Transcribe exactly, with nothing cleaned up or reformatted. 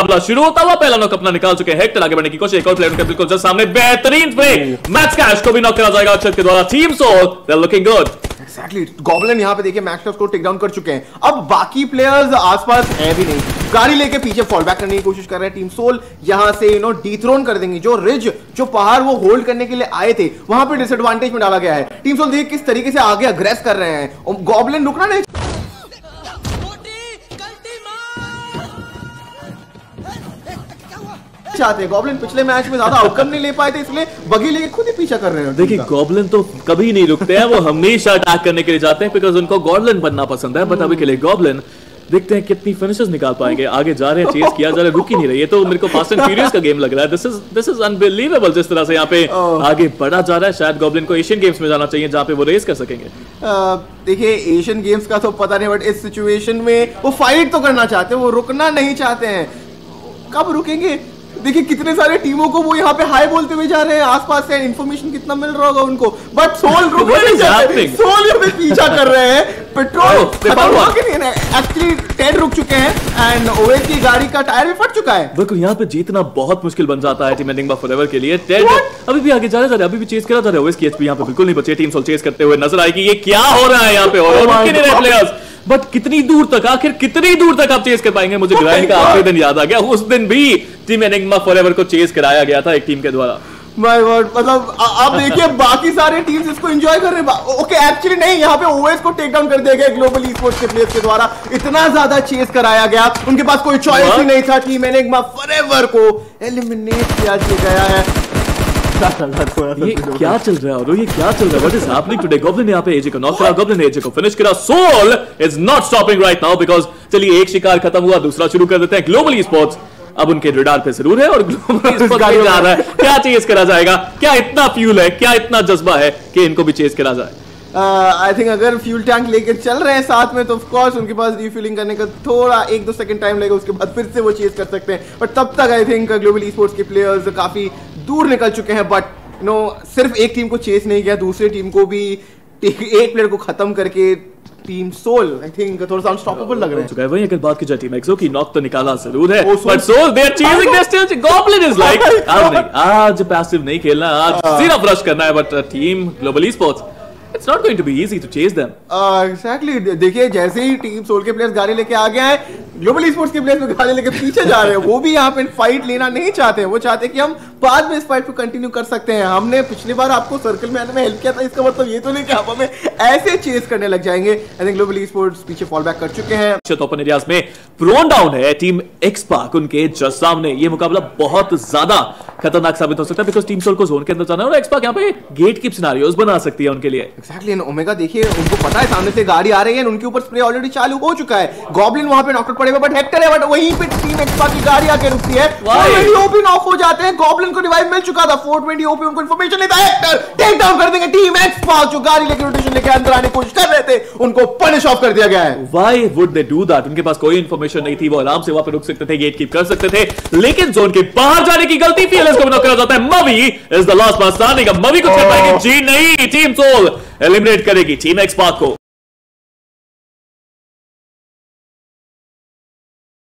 मुकाबला शुरू होता हुआ पहला नॉक अपना निकाल चुके हैं। हेक्टर आगे बढ़ने की कोशिश, एक और प्लेयर उनके बिल्कुल जस्ट सामने, बेहतरीन प्ले, मैक्स कैश को भी नॉक करा जाएगा अक्षत के द्वारा। Team Soul they are looking good. Exactly, Goblin यहाँ पे देखिए मैक्स कैश को टेक डाउन कर चुके हैं। अब बाकी प्लेयर्स आसपास है भी नहीं, गाड़ी लेके पीछे फॉल बैक करने की कोशिश कर रहे हैं। टीम सोल यहां से यू नो डीथ्रोन कर देंगे। जो रिज, जो पहाड़ वो होल्ड करने के लिए आए थे, वहां पे डिसएडवांटेज में डाला गया है। टीम सोल देखिए किस तरीके से आगे अग्रेस कर रहे हैं और गॉब्लिन रुकना नहीं चाहते। गॉब्लिन पिछले मैच में ज्यादा आउटकम नहीं ले पाए थे, इसलिए बगी लेके खुद ही पीछा कर रहे हैं। देखिए गॉब्लिन तो कभी नहीं रुकते हैं, वो हमेशा अटैक करने के लिए जाते हैं बिकॉज उनको गॉब्लिन बनना पसंद है। बट अभी के लिए गॉब्लिन देखते हैं कितनी फिनिशेस निकाल पाएंगे। आगे जा रहे हैं, चेस किया जा रहा है, रुक ही नहीं रही है। तो मेरे को फास्ट एंड फ्यूरियस का गेम लग रहा है। This is this is unbelievable जिस तरह से यहाँ पे आगे बढ़ा जा रहा है। शायद गॉब्लिन को एशियन गेम्स में जाना चाहिए जहाँ पे वो रेस कर सकेंगे। देखिए एशियन गेम्स का तो पता नहीं, बट इस सिचुएशन में वो फाइट तो करना चाहते हैं, वो रुकना नहीं चाहते हैं। कब रुकेंगे? देखिए कितने सारे टीमों को वो यहाँ पे हाई बोलते हुए जा रहे हैं। आसपास से इन्फॉर्मेशन कितना मिल रहा होगा उनको, बट सोल रुक नहीं जाते। सोल यहाँ पे पीछा कर रहे हैं। पेट्रोल खत्म हुआ कि नहीं? एक्चुअली टेड रुक चुके हैं एंड ओएस की गाड़ी का टायर भी फट चुका है। बिल्कुल, यहाँ पे जीतना बहुत मुश्किल बन जाता है टीम एनिग्मा फॉरएवर के लिए। टेड अभी भी आगे जा रहा है, अभी भी चेस करा जा रहा है। ओएस की एचपी यहाँ पे बिल्कुल नहीं बची। टीम सोल चेस करते हुए नजर आएगी। ये क्या हो रहा है यहाँ पे? और रुक नहीं रहे प्लेयर्स। बट कितनी दूर तक, आखिर कितनी दूर तक आप चेस कर पाएंगे? मुझे ग्राइंड का आखिरी दिन याद आ गया। उस दिन भी टीम एनिग्मा फॉरएवर को चेस कराया गया था एक टीम के द्वारा। माय गॉड, मतलब आप देखिए बाकी सारे टीम्स इसको एंजॉय कर रहे हैं। ओके एक्चुअली नहीं, यहाँ पे ओएस को टेक डाउन कर दिया गया ग्लोबल ई-स्पोर्ट्स के प्लेयर्स के द्वारा। इतना ज्यादा चेस कराया गया, उनके पास कोई चॉइस ही नहीं था। टीम एनिग्मा फॉरएवर को एलिमिनेट किया गया है। ये क्या चल रहा है? और ये क्या चल रहा है? What is happening today? Goblin यहाँ पे एजे को नॉक करा, गॉब्लिन ने एजे को फिनिश करा। Soul is not stopping right now because चलिए एक शिकार खत्म हुआ, दूसरा शुरू कर देते हैं। ग्लोबल ई-स्पोर्ट्स अब उनके रडार पे जरूर है और ग्लोबल ई-स्पोर्ट्स गाड़ी जा रहा है। क्या चेस करा जाएगा? क्या इतना फ्यूल है, क्या इतना जज्बा है कि इनको भी चेस करा जाए? आई uh, थिंक अगर फ्यूल टैंक लेके चल रहे हैं साथ में तो ऑफ कोर्स उनके पास रिफ्यूलिंग करने का थोड़ा एक दो सेकंड टाइम लगेगा, उसके बाद फिर से वो चेस कर सकते हैं। बट तब तक आई थिंक ग्लोबल ई-स्पोर्ट्स के प्लेयर्स काफी दूर निकल चुके हैं। बट नो सिर्फ एक टीम को चेस नहीं किया, दूसरे टीम को भी एक प्लेयर को खत्म करके टीम सोल आई थिंक थोड़ा सा अनस्टॉपेबल लग रहा है। वही अगर बात की जाए टीम एक्सो की, नॉक तो निकाला जरूर है but Soul they are chasing there still. Goblin is like आज नहीं, आज पैसिव नहीं खेलना, आज सिर्फ रश करना है। But team Global esports It's not going to be easy to chase them. Uh, exactly. देखिए जैसे ही टीम सोल के प्लेयर्स गाड़ी लेके आ गए हैं, ग्लोबल ई-स्पोर्ट्स के प्लेयर्स गाड़ी लेके पीछे जा रहे हैं। वो भी यहाँ पे फाइट लेना नहीं चाहते हैं, वो चाहते हैं कि हम बाद में इस फाइट को कंटिन्यू कर सकते हैं। हमने पिछली बार आपको सर्कल में आने में हेल्प किया था, इसका मतलब ये तो नहीं कि आप हमें ऐसे चेस करने लग जाएंगे। आई थिंक ग्लोबल ई-स्पोर्ट्स पीछे फॉल बैक कर चुके हैं। ओपन एरियाज में प्रोन डाउन है टीम एक्सपार्क उनके जस्ट सामने। ये मुकाबला बहुत ज्यादा खतरनाक साबित हो सकता है बिकॉज़ टीम सोल को जोन के अंदर जाना है और एक्सपार्क यहाँ पे गेट कीप सिनेरियोस बना सकती है उनके लिए। एक्जैक्टली, ओमेगा देखिए उनको पता है सामने से गाड़ी आ रही है, उनके ऊपर स्प्रे ऑलरेडी चालू हो चुका है। गॉब्लिन वहां पे नॉकआउट पड़ेगा बट हेक्टर है, बट वहीं पे टीम एक्सपार्क की गाड़ी आके रुकती है। फोर ट्वेंटी ओपी नॉक हो जाते हैं। गॉब्लिन को रिवाइव मिल चुका था, फोर ट्वेंटी ओपी उनको इंफॉर्मेशन लेता है। हेक्टर टेक डाउन कर देंगे। टीम एक्सपार्क जो गाड़ी लेके रोटेशन लेके अंदर आने की कोशिश कर रहे थे, उनको पनिश ऑफ कर दिया गया है। Why would they do that? उनके पास कोई इंफॉर्मेशन नहीं थी, वो आराम से वहां पे रुक सकते थे, गेट कीप कर सकते थे। लेकिन जोन के बाहर जाने की गलती फीएलएस को नॉक करा जाता है। Mavi is the last man standing. अब मवी को कर पाएंगे? जी नहीं, टीम सोल एलिमिनेट करेगी टीम एक्सपार्क को।